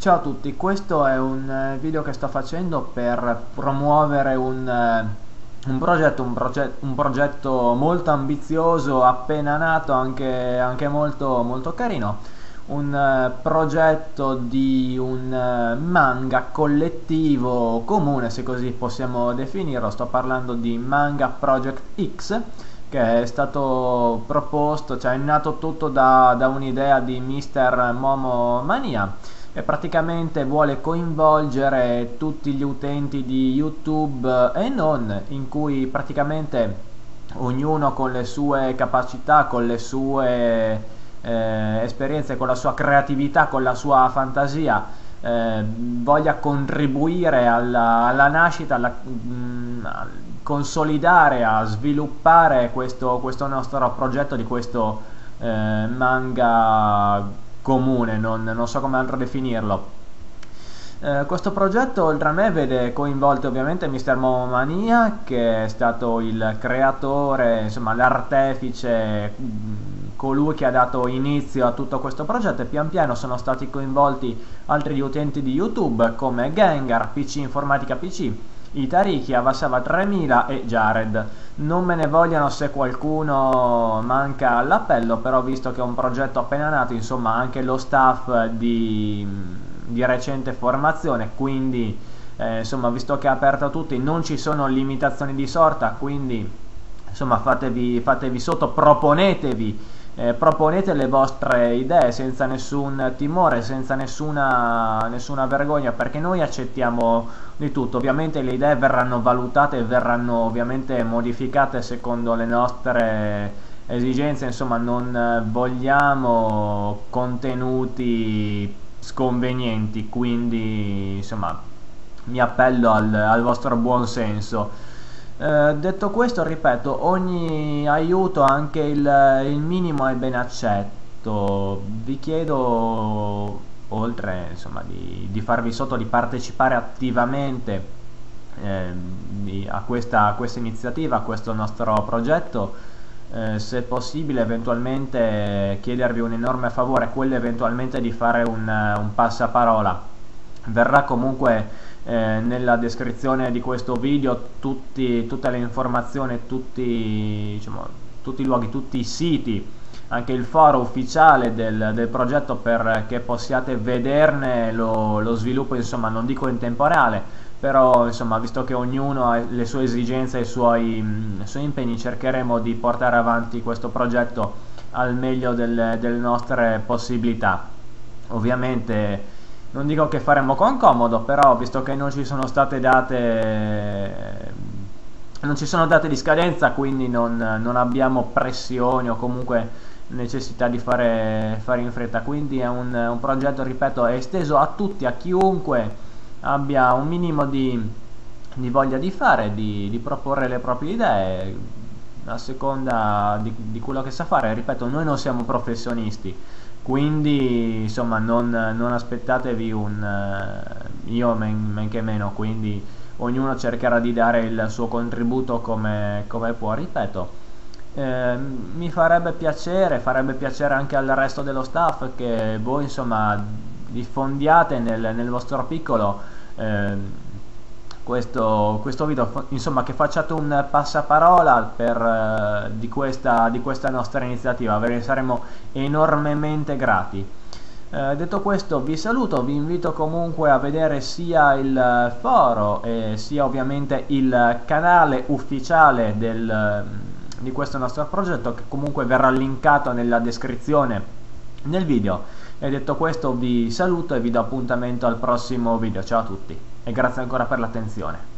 Ciao a tutti, questo è un video che sto facendo per promuovere un progetto molto ambizioso, appena nato, anche molto carino. Un progetto di un manga collettivo comune, se così possiamo definirlo. Sto parlando di Manga Project X, che è stato proposto, cioè è nato tutto da un'idea di Mr. Momo Mania, e praticamente vuole coinvolgere tutti gli utenti di YouTube e non, in cui praticamente ognuno con le sue capacità, con le sue esperienze, con la sua creatività, con la sua fantasia, voglia contribuire alla nascita, a consolidare, a sviluppare questo nostro progetto di questo manga comune, non so come altro definirlo. Questo progetto, oltre a me, vede coinvolto ovviamente Mr. Momomania, che è stato il creatore, insomma l'artefice, colui che ha dato inizio a tutto questo progetto, e pian piano sono stati coinvolti altri utenti di YouTube come Gengar, PC Informatica PC, Itariki, Avasava 3000 e Jared. Non me ne vogliano se qualcuno manca all'appello, però visto che è un progetto appena nato, insomma anche lo staff di recente formazione, quindi insomma, visto che è aperto a tutti, non ci sono limitazioni di sorta, quindi insomma fatevi sotto, proponete le vostre idee senza nessun timore, senza nessuna vergogna, perché noi accettiamo di tutto. Ovviamente le idee verranno valutate e verranno ovviamente modificate secondo le nostre esigenze, insomma non vogliamo contenuti sconvenienti, quindi insomma mi appello al vostro buon senso. Detto questo, ripeto, ogni aiuto, anche il minimo, è ben accetto. Vi chiedo, oltre insomma di farvi sotto, di partecipare attivamente a questa iniziativa, a questo nostro progetto. Se possibile, eventualmente chiedervi un enorme favore, quello eventualmente di fare un passaparola. Verrà comunque nella descrizione di questo video tutte le informazioni, diciamo, tutti i luoghi, tutti i siti, anche il foro ufficiale del progetto, perché possiate vederne lo sviluppo, insomma non dico in tempo reale, però insomma visto che ognuno ha le sue esigenze e i suoi impegni, cercheremo di portare avanti questo progetto al meglio delle nostre possibilità. Ovviamente non dico che faremo con comodo, però visto che non ci sono date di scadenza, quindi non abbiamo pressioni o comunque necessità di fare in fretta, quindi è un progetto, ripeto, è esteso a tutti, a chiunque abbia un minimo di voglia di fare, di proporre le proprie idee a seconda di quello che sa fare. Ripeto, noi non siamo professionisti, quindi insomma non aspettatevi io men che meno, quindi ognuno cercherà di dare il suo contributo come può. Ripeto, mi farebbe piacere anche al resto dello staff che voi insomma diffondiate nel vostro piccolo questo video, insomma che facciate un passaparola di questa nostra iniziativa. Ve ne saremo enormemente grati. Detto questo, vi saluto, vi invito comunque a vedere sia il foro e sia ovviamente il canale ufficiale di questo nostro progetto, che comunque verrà linkato nella descrizione nel video. E detto questo, vi saluto e vi do appuntamento al prossimo video. Ciao a tutti e grazie ancora per l'attenzione.